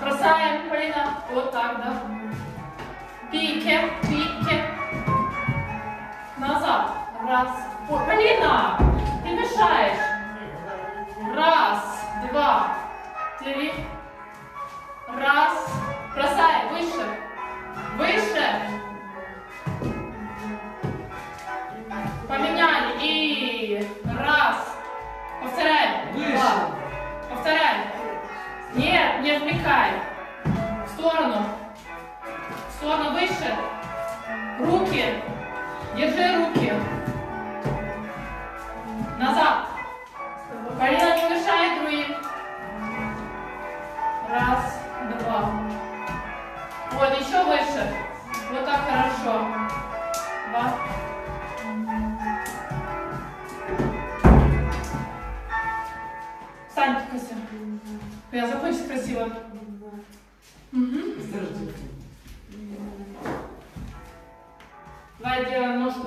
Бросаем, Полина. Вот так, да. Пике, пике. Назад. Раз. Ой, Полина, ты мешаешь. Раз, два, три. Раз. Бросай, выше. Выше. Поменяли. И раз. Повторяй. Два. Повторяй. Нет, не отвлекай. В сторону. В сторону выше. Руки. Держи руки. Назад. Полина, не мешай другим. Раз, два. Вот, еще выше. Вот так хорошо. Два. Встань, Кася. Я закончить красиво. Угу.